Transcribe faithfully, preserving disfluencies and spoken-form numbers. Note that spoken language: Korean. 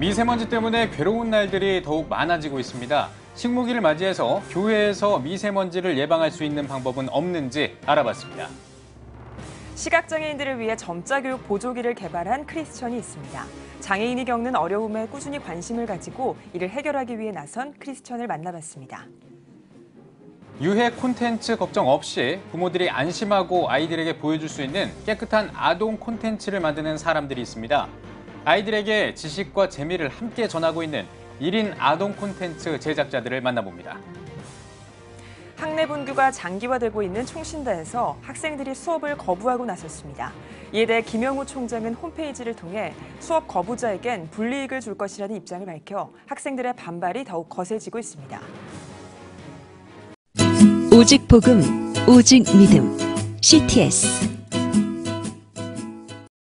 미세먼지 때문에 괴로운 날들이 더욱 많아지고 있습니다. 식목일을 맞이해서 교회에서 미세먼지를 예방할 수 있는 방법은 없는지 알아봤습니다. 시각장애인들을 위해 점자교육 보조기를 개발한 크리스천이 있습니다. 장애인이 겪는 어려움에 꾸준히 관심을 가지고 이를 해결하기 위해 나선 크리스천을 만나봤습니다. 유해 콘텐츠 걱정 없이 부모들이 안심하고 아이들에게 보여줄 수 있는 깨끗한 아동 콘텐츠를 만드는 사람들이 있습니다. 아이들에게 지식과 재미를 함께 전하고 있는 일 인 아동 콘텐츠 제작자들을 만나봅니다. 학내 분규가 장기화되고 있는 총신다에서 학생들이 수업을 거부하고 나섰습니다. 이에 대해 김영우 총장은 홈페이지를 통해 수업 거부자에겐 불이익을 줄 것이라는 입장을 밝혀 학생들의 반발이 더욱 거세지고 있습니다. 오직 복음, 오직 믿음, 씨티에스